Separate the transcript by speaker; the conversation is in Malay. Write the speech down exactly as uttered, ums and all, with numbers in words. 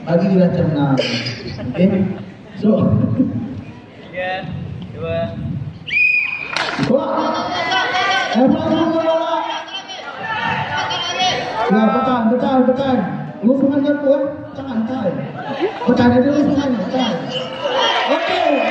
Speaker 1: bagi dia macam enam. Okay, so
Speaker 2: tiga, dua.
Speaker 1: bola. Eh, bola, bola. Ya, tekan, tekan, tekan. Usungan dia pun, jangan tekan. Tekan dia dulu, usungan, tekan. Okey.